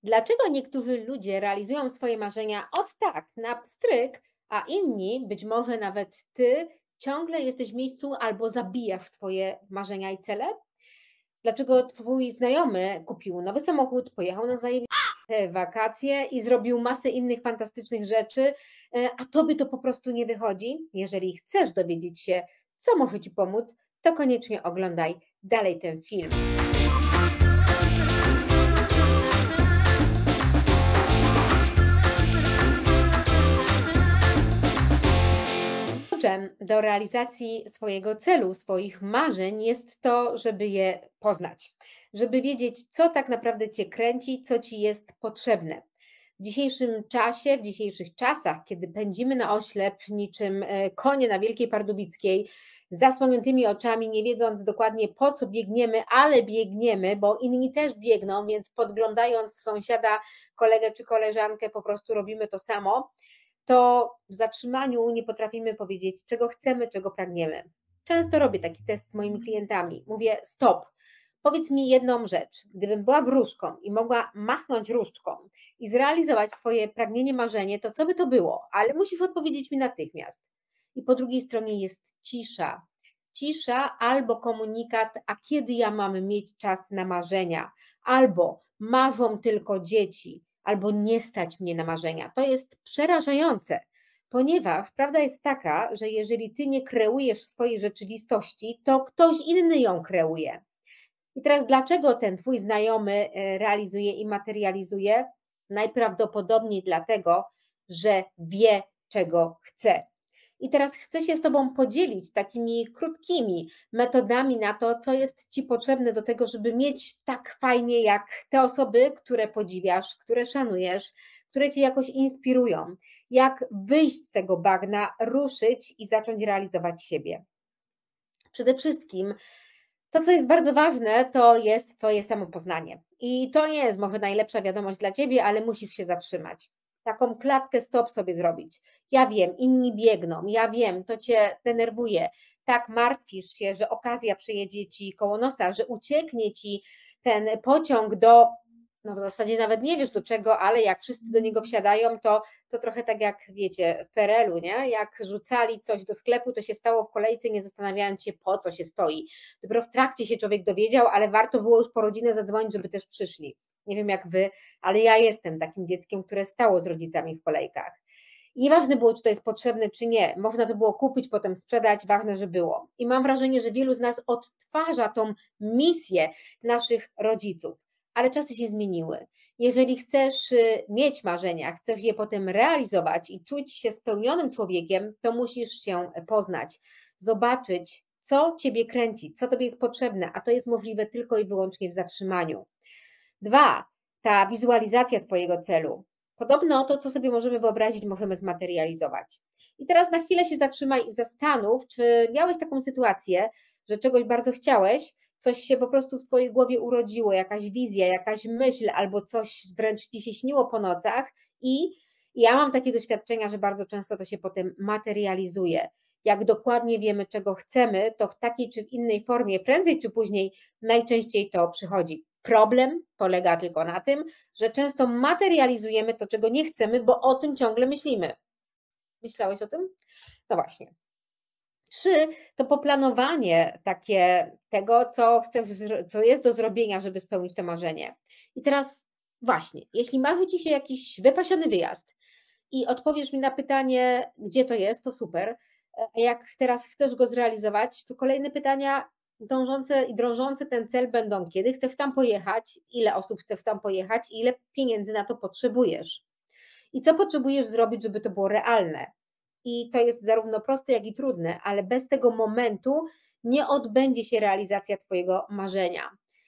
Dlaczego niektórzy ludzie realizują swoje marzenia od tak, na pstryk, a inni, być może nawet ty, ciągle jesteś w miejscu albo zabijasz swoje marzenia i cele? Dlaczego twój znajomy kupił nowy samochód, pojechał na zajebiste wakacje i zrobił masę innych fantastycznych rzeczy, a tobie to po prostu nie wychodzi? Jeżeli chcesz dowiedzieć się, co może ci pomóc, to koniecznie oglądaj dalej ten film. Kluczem do realizacji swojego celu, swoich marzeń jest to, żeby je poznać, żeby wiedzieć, co tak naprawdę cię kręci, co ci jest potrzebne. W dzisiejszym czasie, w dzisiejszych czasach, kiedy pędzimy na oślep niczym konie na Wielkiej Pardubickiej, z zasłoniętymi oczami, nie wiedząc dokładnie po co biegniemy, ale biegniemy, bo inni też biegną, więc podglądając sąsiada, kolegę czy koleżankę, po prostu robimy to samo, to w zatrzymaniu nie potrafimy powiedzieć, czego chcemy, czego pragniemy. Często robię taki test z moimi klientami. Mówię: stop, powiedz mi jedną rzecz. Gdybym była wróżką i mogła machnąć różdżką i zrealizować Twoje pragnienie, marzenie, to co by to było? Ale musisz odpowiedzieć mi natychmiast. I po drugiej stronie jest cisza. Cisza albo komunikat: a kiedy ja mam mieć czas na marzenia? Albo marzą tylko dzieci, albo nie stać mnie na marzenia. To jest przerażające, ponieważ prawda jest taka, że jeżeli ty nie kreujesz swojej rzeczywistości, to ktoś inny ją kreuje. I teraz dlaczego ten twój znajomy realizuje i materializuje? Najprawdopodobniej dlatego, że wie, czego chce. I teraz chcę się z Tobą podzielić takimi krótkimi metodami na to, co jest Ci potrzebne do tego, żeby mieć tak fajnie jak te osoby, które podziwiasz, które szanujesz, które Cię jakoś inspirują. Jak wyjść z tego bagna, ruszyć i zacząć realizować siebie. Przede wszystkim to, co jest bardzo ważne, to jest Twoje samopoznanie. I to nie jest może najlepsza wiadomość dla Ciebie, ale musisz się zatrzymać. Taką klatkę stop sobie zrobić. Ja wiem, inni biegną, ja wiem, to Cię denerwuje. Tak martwisz się, że okazja przyjedzie Ci koło nosa, że ucieknie Ci ten pociąg do, no w zasadzie nawet nie wiesz do czego, ale jak wszyscy do niego wsiadają, to trochę tak jak wiecie w PRL-u, nie? Jak rzucali coś do sklepu, to się stało w kolejce, nie zastanawiając się, po co się stoi. Dopiero w trakcie się człowiek dowiedział, ale warto było już po rodzinę zadzwonić, żeby też przyszli. Nie wiem jak wy, ale ja jestem takim dzieckiem, które stało z rodzicami w kolejkach. I nieważne było, czy to jest potrzebne, czy nie. Można to było kupić, potem sprzedać, ważne, że było. I mam wrażenie, że wielu z nas odtwarza tą misję naszych rodziców. Ale czasy się zmieniły. Jeżeli chcesz mieć marzenia, chcesz je potem realizować i czuć się spełnionym człowiekiem, to musisz się poznać, zobaczyć, co Ciebie kręci, co Tobie jest potrzebne, a to jest możliwe tylko i wyłącznie w zatrzymaniu. 2. Ta wizualizacja Twojego celu. Podobno to, co sobie możemy wyobrazić, możemy zmaterializować. I teraz na chwilę się zatrzymaj i zastanów, czy miałeś taką sytuację, że czegoś bardzo chciałeś, coś się po prostu w Twojej głowie urodziło, jakaś wizja, jakaś myśl albo coś wręcz Ci się śniło po nocach i ja mam takie doświadczenia, że bardzo często to się potem materializuje. Jak dokładnie wiemy, czego chcemy, to w takiej czy w innej formie, prędzej czy później, najczęściej to przychodzi. Problem polega tylko na tym, że często materializujemy to, czego nie chcemy, bo o tym ciągle myślimy. Myślałeś o tym? No właśnie. 3. To poplanowanie takie tego, co chcesz, co jest do zrobienia, żeby spełnić to marzenie. I teraz właśnie, jeśli marzy Ci się jakiś wypasiony wyjazd i odpowiesz mi na pytanie, gdzie to jest, to super. A jak teraz chcesz go zrealizować, to kolejne pytania dążące i drążące ten cel będą: kiedy chcesz tam pojechać, ile osób chcesz tam pojechać i ile pieniędzy na to potrzebujesz. I co potrzebujesz zrobić, żeby to było realne. I to jest zarówno proste, jak i trudne, ale bez tego momentu nie odbędzie się realizacja Twojego marzenia.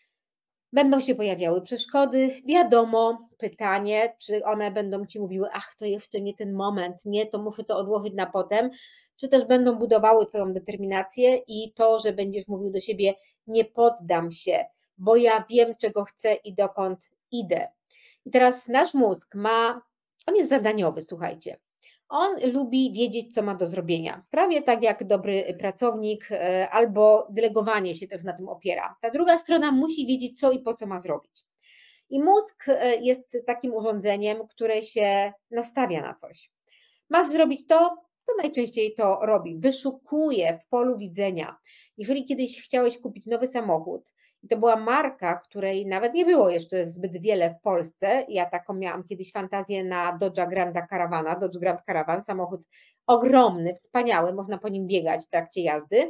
Będą się pojawiały przeszkody, wiadomo, pytanie, czy one będą Ci mówiły: ach, to jeszcze nie ten moment, nie, to muszę to odłożyć na potem, czy też będą budowały Twoją determinację i to, że będziesz mówił do siebie: nie poddam się, bo ja wiem, czego chcę i dokąd idę. I teraz nasz mózg on jest zadaniowy, słuchajcie. On lubi wiedzieć, co ma do zrobienia. Prawie tak jak dobry pracownik albo delegowanie się też na tym opiera. Ta druga strona musi wiedzieć, co i po co ma zrobić. I mózg jest takim urządzeniem, które się nastawia na coś. Masz zrobić to najczęściej to robi. Wyszukuje w polu widzenia. Jeżeli kiedyś chciałeś kupić nowy samochód i to była marka, której nawet nie było jeszcze zbyt wiele w Polsce, ja taką miałam kiedyś fantazję na Dodge'a Granda Caravana, Dodge Grand Caravan, samochód ogromny, wspaniały, można po nim biegać w trakcie jazdy.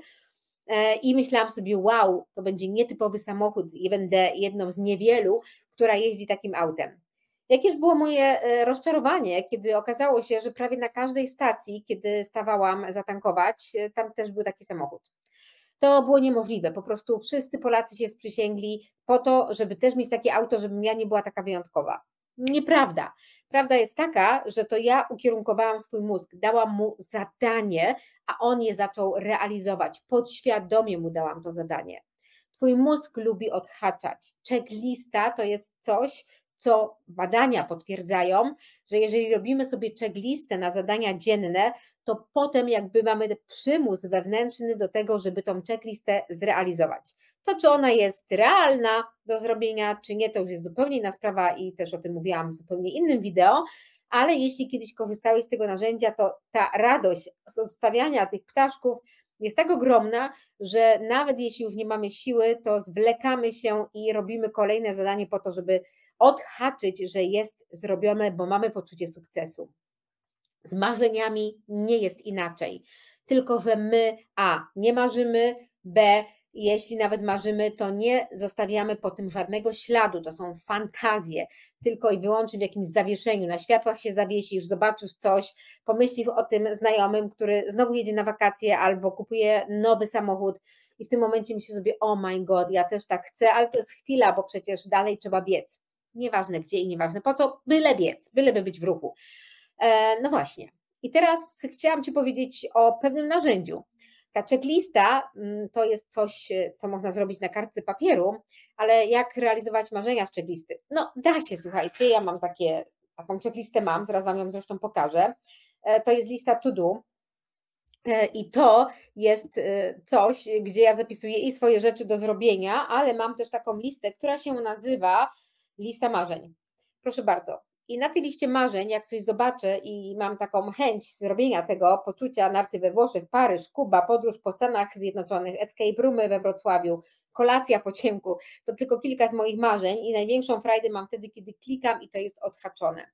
I myślałam sobie, wow, to będzie nietypowy samochód i będę jedną z niewielu, która jeździ takim autem. Jakież było moje rozczarowanie, kiedy okazało się, że prawie na każdej stacji, kiedy stawałam zatankować, tam też był taki samochód. To było niemożliwe, po prostu wszyscy Polacy się sprzysięgli po to, żeby też mieć takie auto, żebym ja nie była taka wyjątkowa. Nieprawda. Prawda jest taka, że to ja ukierunkowałam swój mózg, dałam mu zadanie, a on je zaczął realizować. Podświadomie mu dałam to zadanie. Twój mózg lubi odhaczać. Checklista to jest coś, co badania potwierdzają, że jeżeli robimy sobie checklistę na zadania dzienne, to potem jakby mamy przymus wewnętrzny do tego, żeby tą checklistę zrealizować. To, czy ona jest realna do zrobienia, czy nie, to już jest zupełnie inna sprawa i też o tym mówiłam w zupełnie innym wideo, ale jeśli kiedyś korzystałeś z tego narzędzia, to ta radość z zostawiania tych ptaszków jest tak ogromna, że nawet jeśli już nie mamy siły, to zwlekamy się i robimy kolejne zadanie po to, żeby odhaczyć, że jest zrobione, bo mamy poczucie sukcesu. Z marzeniami nie jest inaczej, tylko że my nie marzymy, jeśli nawet marzymy, to nie zostawiamy po tym żadnego śladu, to są fantazje, tylko i wyłącznie w jakimś zawieszeniu, na światłach się zawiesisz, zobaczysz coś, pomyślisz o tym znajomym, który znowu jedzie na wakacje albo kupuje nowy samochód i w tym momencie myślisz sobie, oh my god, ja też tak chcę, ale to jest chwila, bo przecież dalej trzeba biec. Nieważne gdzie i nieważne po co, byle biec, byleby być w ruchu. No właśnie. I teraz chciałam Ci powiedzieć o pewnym narzędziu. Ta checklista to jest coś, co można zrobić na kartce papieru, ale jak realizować marzenia z checklisty? No da się, słuchajcie, ja mam taką checklistę zaraz Wam ją zresztą pokażę. To jest lista to do. I to jest coś, gdzie ja zapisuję i swoje rzeczy do zrobienia, ale mam też taką listę, która się nazywa lista marzeń. Proszę bardzo. I na tej liście marzeń, jak coś zobaczę i mam taką chęć zrobienia tego, poczucia narty we Włoszech, Paryż, Kuba, podróż po Stanach Zjednoczonych, escape roomy we Wrocławiu, kolacja po ciemku, to tylko kilka z moich marzeń i największą frajdę mam wtedy, kiedy klikam i to jest odhaczone.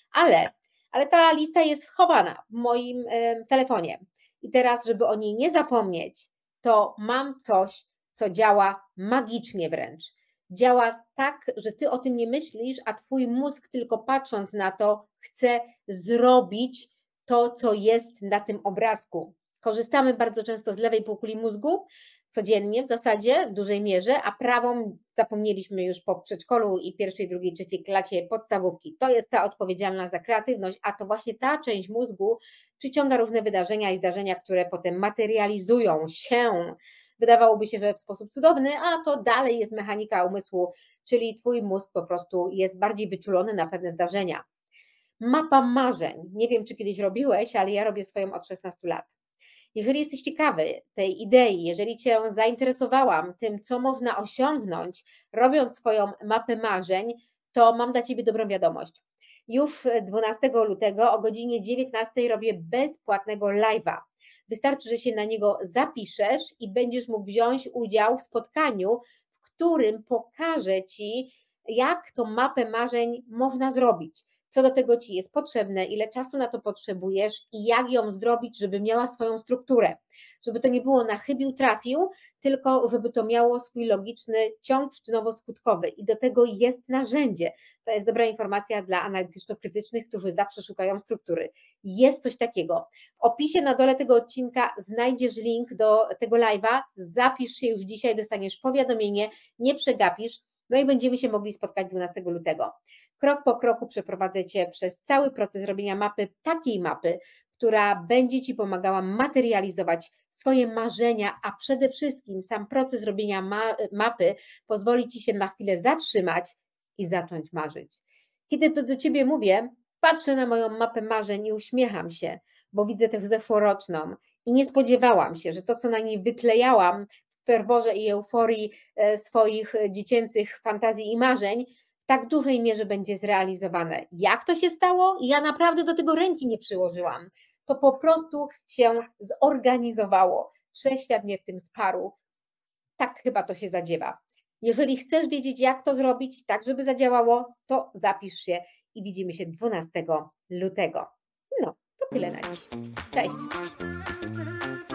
Ale ta lista jest chowana w moim telefonie. I teraz, żeby o niej nie zapomnieć, to mam coś, co działa magicznie wręcz. Działa tak, że Ty o tym nie myślisz, a Twój mózg tylko patrząc na to chce zrobić to, co jest na tym obrazku. Korzystamy bardzo często z lewej półkuli mózgu, codziennie w zasadzie, w dużej mierze, a prawą zapomnieliśmy już po przedszkolu i pierwszej, drugiej, trzeciej klasie podstawówki. To jest ta odpowiedzialna za kreatywność, a to właśnie ta część mózgu przyciąga różne wydarzenia i zdarzenia, które potem materializują się. Wydawałoby się, że w sposób cudowny, a to dalej jest mechanika umysłu, czyli Twój mózg po prostu jest bardziej wyczulony na pewne zdarzenia. Mapa marzeń. Nie wiem, czy kiedyś robiłeś, ale ja robię swoją od 16 lat. Jeżeli jesteś ciekawy tej idei, jeżeli Cię zainteresowałam tym, co można osiągnąć, robiąc swoją mapę marzeń, to mam dla Ciebie dobrą wiadomość. Już 12 lutego o godzinie 19 robię bezpłatnego live'a. Wystarczy, że się na niego zapiszesz i będziesz mógł wziąć udział w spotkaniu, w którym pokażę Ci, jak tą mapę marzeń można zrobić. Co do tego Ci jest potrzebne, ile czasu na to potrzebujesz i jak ją zrobić, żeby miała swoją strukturę. Żeby to nie było na chybił trafił, tylko żeby to miało swój logiczny ciąg przyczynowo-skutkowy i do tego jest narzędzie. To jest dobra informacja dla analityczno-krytycznych, którzy zawsze szukają struktury. Jest coś takiego. W opisie na dole tego odcinka znajdziesz link do tego live'a, zapisz się już dzisiaj, dostaniesz powiadomienie, nie przegapisz, no i będziemy się mogli spotkać 12 lutego. Krok po kroku przeprowadzę Cię przez cały proces robienia mapy, takiej mapy, która będzie Ci pomagała materializować swoje marzenia, a przede wszystkim sam proces robienia mapy pozwoli Ci się na chwilę zatrzymać i zacząć marzyć. Kiedy to do Ciebie mówię, patrzę na moją mapę marzeń i uśmiecham się, bo widzę tę zeszłoroczną i nie spodziewałam się, że to, co na niej wyklejałam w ferworze i euforii swoich dziecięcych fantazji i marzeń, w tak dużej mierze będzie zrealizowane. Jak to się stało? Ja naprawdę do tego ręki nie przyłożyłam. To po prostu się zorganizowało. Wszechświat mnie w tym wsparł. Tak chyba to się zadziewa. Jeżeli chcesz wiedzieć, jak to zrobić, tak żeby zadziałało, to zapisz się i widzimy się 12 lutego. No, to tyle na dziś. Cześć!